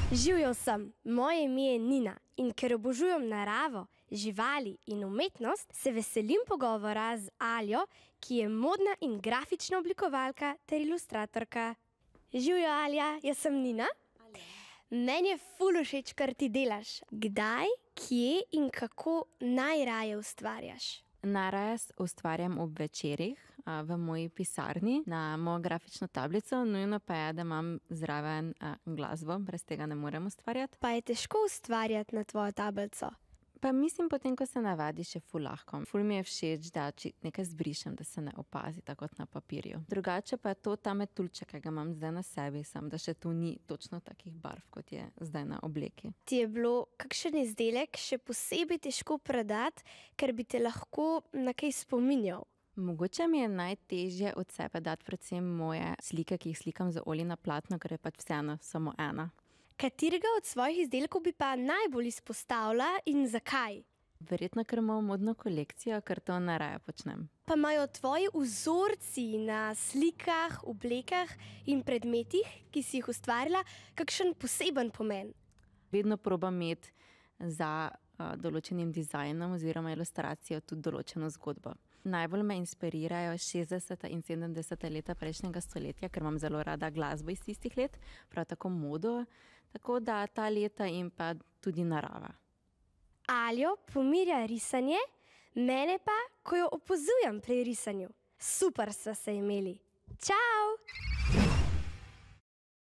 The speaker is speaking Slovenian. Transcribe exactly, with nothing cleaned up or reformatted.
Živjo sem, moje ime je Nina in ker obožujem naravo, živali in umetnost, se veselim pogovora z Aljo, ki je modna in grafična oblikovalka ter ilustratorka. Živjo, Alja, jaz sem Nina. Meni je ful všeč, kar ti delaš. Kdaj, kje in kako najraje ustvarjaš? Najraje ustvarjam ob večerih v moji pisarni na mojo grafično tablico. Nujno pa je, da imam zraven glasbo, brez tega ne morem ustvarjati. Pa je težko ustvarjati na tvojo tablico? Pa mislim, potem, ko se navadiš, je ful lahko. Ful mi je všeč, da če nekaj zbrišem, da se ne opazi, tako kot na papirju. Drugače pa je to ta metuljček, ki ga imam zdaj na sebi, samo da še tu ni točno takih barv, kot je zdaj na obleki. Ti je bilo kakšen izdelek še posebej težko prodati, ker bi te lahko na kaj spominjal? Mogoče mi je najtežje od sebe dati predvsem moje slike, ki jih slikam z olji na platno, ker je pač vseeno samo ena. Katerega od svojih izdelkov bi pa najbolj izpostavila in zakaj? Verjetno, ker imam modno kolekcijo, ker to najraje počnem. Pa imajo tvoji vzorci na slikah, oblekah in predmetih, ki si jih ustvarila, kakšen poseben pomen? Vedno probam imeti za uh, določenim dizajnom oziroma ilustracijo tudi določeno zgodbo. Najbolj me inspirirajo šestdeseta in sedemdeseta leta prejšnjega stoletja, ker imam zelo rada glasbo iz tistih let, prav tako modo, tako da ta leta in pa tudi narava. Aljo pomirja risanje, mene pa, ko jo opazujem pri risanju. Super sva se imeli. Čau!